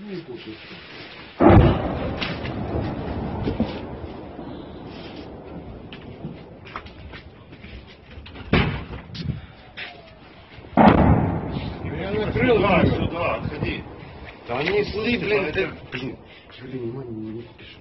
не пушит. Я накрыл сюда, отходи. Да они шли, блин, Блин, внимание, не пишу.